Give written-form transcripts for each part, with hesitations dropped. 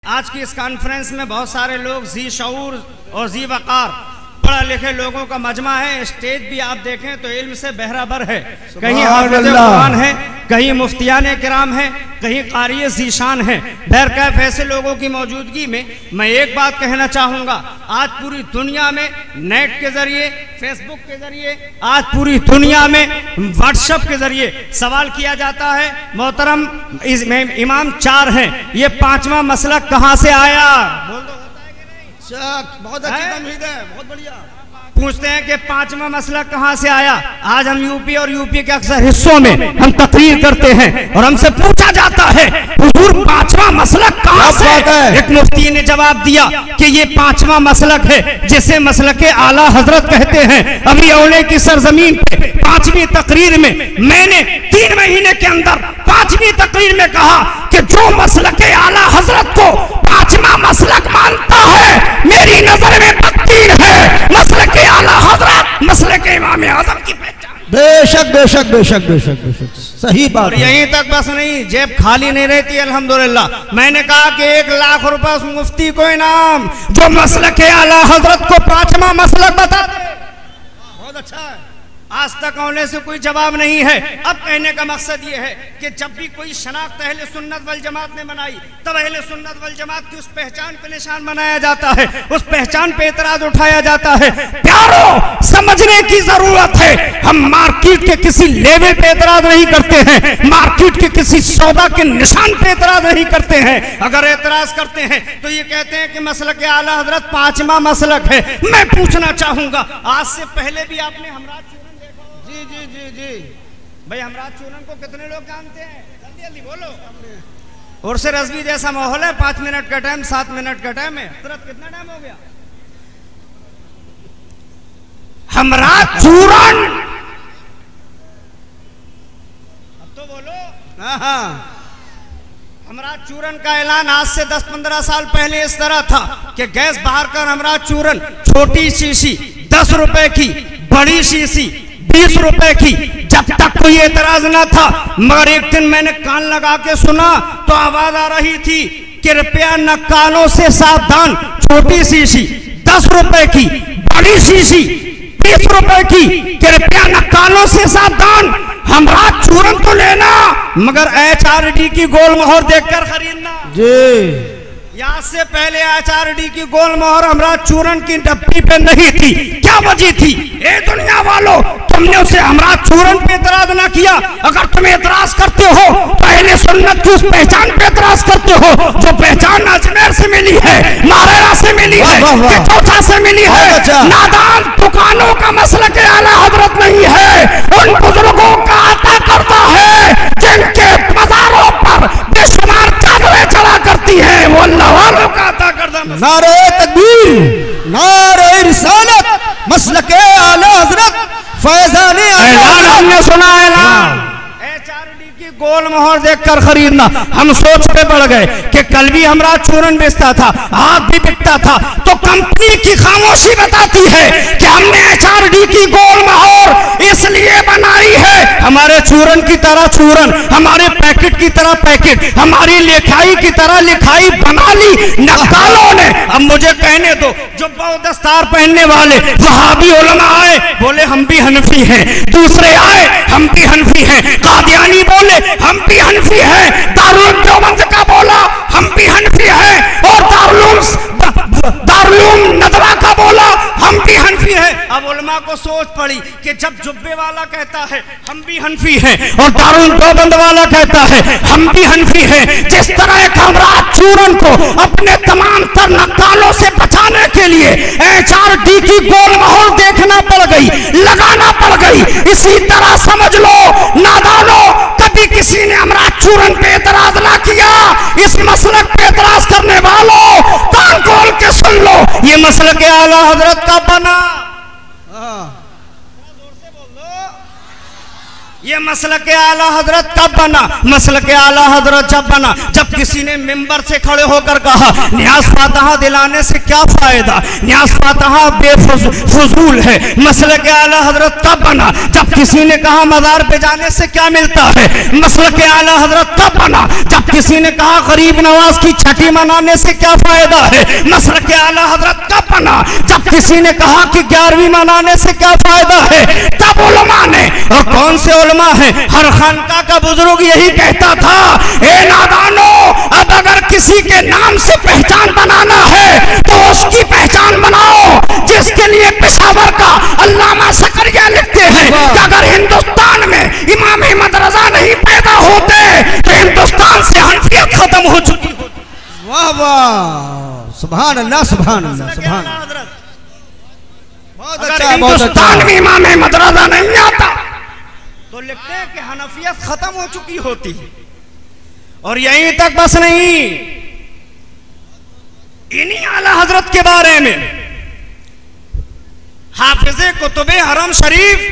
आज की इस कॉन्फ्रेंस में बहुत सारे लोग जी शऊर और जी वकार पढ़े लिखे लोगों का मजमा है। स्टेज भी आप देखें तो इल्म से बहराबर है। कहीं हाफिज़ कुरान है, कहीं मुफ्तियाने किराम है, कहीं क़ारिए ज़ीशान है। बहरकैफ ऐसे लोगों की मौजूदगी में मैं एक बात कहना चाहूँगा, आज पूरी दुनिया में नेट के ज़रिए, फेसबुक के ज़रिए, आज पूरी दुनिया में व्हाट्सएप के ज़रिए सवाल किया जाता है, मोहतरम इमाम चार हैं, ये पांचवा मसलक कहाँ से आया? बोल दो, बहुत अच्छी तमहीद है, बहुत बढ़िया। पूछते हैं कि पांचवा मसला कहां से आया। आज हम यूपी और यूपी के अक्सर हिस्सों में हम तकरीर करते हैं और हमसे पूछा जाता है हुजूर पांचवा मसलक कहां से? एक मुफ्ती ने जवाब दिया कि ये पांचवा मसलक है जिसे मसलक आला हजरत कहते हैं। अभी औले की सरजमीन पे पांचवी तकरीर में मैंने 3 महीने के अंदर पांचवी तकरीर में कहा कि जो मसलक आला हजरत को पांचवा मसलक मानता है मेरी नजर में बदतीन है। मसलक आला हजरत मसलक इमाम आज़म की पहचान। बेशक बेशक बेशक बेशक बेशक सही बात। यहीं तक बस नहीं, जेब खाली नहीं रहती अल्हम्दुलिल्लाह। मैंने कहा कि 1 लाख रुपए उस मुफ्ती को इनाम जो मसलक आला हजरत को पांचवा मसलक बता दे। बहुत अच्छा है। आज तक औले से कोई जवाब नहीं है। अब कहने का मकसद ये है कि जब भी कोई शनाख्त अहले सुन्नत वल जमात ने बनाई तब अहले सुन्नत वल जमात की उस पहचान पे निशान बनाया जाता है, उस पहचान पे एतराज उठाया जाता है। प्यारो समझने की जरूरत है, हम मार्केट के किसी लेवल पे एतराज नहीं करते हैं, मार्केट के किसी सौदा के निशान पे एतराज नहीं करते हैं। अगर एतराज करते हैं तो ये कहते हैं कि मसलक आला हजरत पांचवा मसलक है। मैं पूछना चाहूंगा, आज से पहले भी आपने हमराज जी जी जी जी भाई हमराज चूरन को कितने लोग जानते हैं? जल्दी जल्दी बोलो। और से रजवी जैसा माहौल है, 5 मिनट का टाइम, 7 मिनट का टाइम है। कितना टाइम हो गया? हमराज चूरन, अब तो बोलो। हाँ हमराज चूरन का ऐलान आज से 10-15 साल पहले इस तरह था कि गैस बाहर कर हमराज चूरन, छोटी शीशी 10 रुपए की, बड़ी शीशी 20 रुपए की। जब तक कोई एतराज ना था, मगर एक दिन मैंने कान लगा के सुना तो आवाज आ रही थी, कृपया नक्कालों से सावधान, छोटी शीशी 10 रुपए की, बड़ी शीशी 20 रुपए की, कृपया नक्कालों से सावधान। हमराज चूरन तो लेना मगर HRD की गोल मोहर देखकर खरीदना जी। यहाँ से पहले HRD की गोल मोहर हमराज चूरन की डब्बी पे नहीं थी। क्या वजह थी? ए दुनिया वालों, तुमने उसे हमराज चूरन पे एतराज ना किया। अगर तुम एतराज करते हो पहले सुन्नत की उस पहचान पे एतराज करते हो जो पहचान अजमेर से मिली है, नारेरा से मिली है, चौथा से मिली है। नादान दुकानों का मसलक आला हजरत नहीं है, उन बुजुर्गों का आता करता है जिनके मज़ारों पर बेशुमार चादरें चढ़ा करती है। वो अल्लाह वालों का आता करता। नारे तकबीर, नारे रिसालत, मसलक आला हजरत फैजान ऐलान हमने सुना। ऐलान HRD की गोल मोहर देखकर खरीदना। हम सोच पे बढ़ गए कि कल भी हमराज चूरन बेचता था, आज भी बिकता था, तो कंपनी की खामोशी बताती है कि हमने HRD की गोल मोहर इसलिए बनाई है हमारे चूरन की तरह चूरन, हमारे पैकेट की तरह पैकेट, हमारी लिखाई की तरह लिखाई बना ली नक्कालों ने। अब मुझे कहने दो, जो दस्तार पहनने वाले वहाबी उलमा आए, बोले हम भी हनफी हैं, दूसरे आए हम भी हनफी हैं, कादियानी बोले हम भी हनफी हैं, दारुल देवबंद का बोला हम भी हनफी हैं, और दारुल नदवा का बोला हम भी हनफी हैं। अब उलमा को सोच पड़ी कि जब जुब्बे वाला कहता है हम भी हनफी हैं और दारुल देवबंद वाला कहता है हम भी हनफी हैं, जिस तरह एक हमराज चूरन को अपने तमाम तर नक्कालों से बचाने के लिए HRD की गोल मोहर देखना पड़ गई, लगाना पड़ गई। इसी तरह समझ लो नादानो, कभी किसी ने हमराज चूरन पे एतराज ना किया। इस मसलक पे एतराज करने वालों कान खोल के सुन लो, ये मसलक आला हजरत का बना। ये ये मसलक आला हजरत कब बना? मसलक आला हजरत जब बना जब किसी ने मिंबर से खड़े होकर कहा न्यास फातहा दिलाने से क्या फायदा, न्यास फातहा बेफजूल है। मसलक आला हजरत तब बना जब किसी ने कहा मज़ार पे जाने से क्या मिलता है। मसलक आला हजरत तब बना जब किसी ने कहा गरीब नवाज की छठी मनाने से क्या फायदा है। मसलक आला हजरत तब बना जब किसी ने कहा कि 11वीं मनाने से क्या फायदा है। तब उलमा ने, और कौन से उलमा है, हर खानका का बुजुर्ग यही कहता था, ए नादानो, अब अगर किसी के नाम से पहचान बनाना है तो उसकी पहचान बनाओ जिसके लिए पेशावर का अल्लामा सकरिया लिखते हैं कि अगर हिंदुस्तान में इमाम अहमद रजा नहीं पैदा होते तो हिंदुस्तान से हनफियत खत्म हो चुकी होती। वाह वाह, सुभान अल्लाह, सुभान अल्लाह, सुभान अल्लाह। अगर हिंदुस्तान में इमाम अहमद रजा नहीं आता तो लिखते हैं कि हनफियत खत्म हो चुकी होती है। और यहीं तक बस नहीं, इन्हीं आला हजरत के बारे में हाफिज़े कुतुबे हरम शरीफ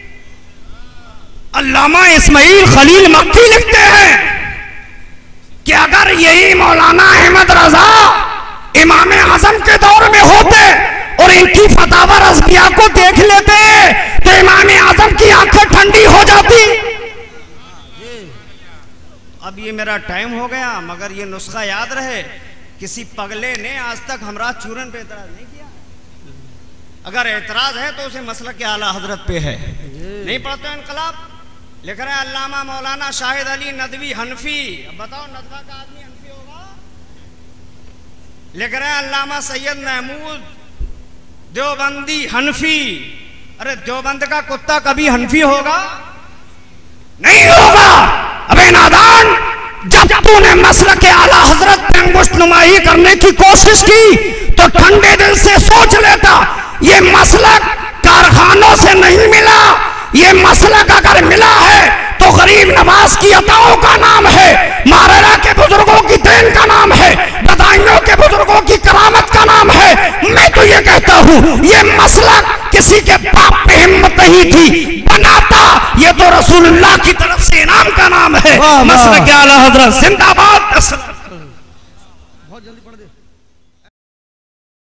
अल्लामा इस्माइल खलील मक्की लिखते हैं कि अगर यही मौलाना अहमद रजा इमाम आजम के दौर में होते और इनकी फतावा रज़विया को देख लेते तो इमाम आजम की आंखें ठंडी हो जाती। अब ये मेरा टाइम हो गया, मगर ये नुस्खा याद रहे, किसी पगले ने आज तक हमरा चूरन पे एतराज नहीं किया। अगर एतराज है तो उसे मसलक के आला हजरत पे है। नहीं पढ़ते इनकलाब, लिख रहे हैं अल्लामा मौलाना शाहिद अली नदवी हनफी। अब बताओ नदवा का आदमी हनफी होगा? लिख रहे हैं अल्लामा सैयद महमूद देवबंदी हनफी। अरे देवबंद का कुत्ता कभी हनफी होगा? नहीं होगा। अबे नादान, जब तूने मसलक के आला हजरत पे अंगुष्ठ नुमाही करने की कोशिश की तो ठंडे दिल से सोच लेता ये मसलक कारखानों से नहीं मिला, ये मसलक अगर मिला है तो गरीब नवाज की अताओं का नाम है, मारेरा के बुजुर्गों की देन का नाम है, बदायूं के बुजुर्गों की करामत का नाम है। मैं तो ये कहता हूँ ये मसलक किसी के बाप पे हिम्मत नहीं थी बनाता, ये तो रसूलुल्लाह की तरफ से इनाम का नाम है। मसलक आला हजरत जिंदाबाद। बहुत जल्दी पढ़ दे।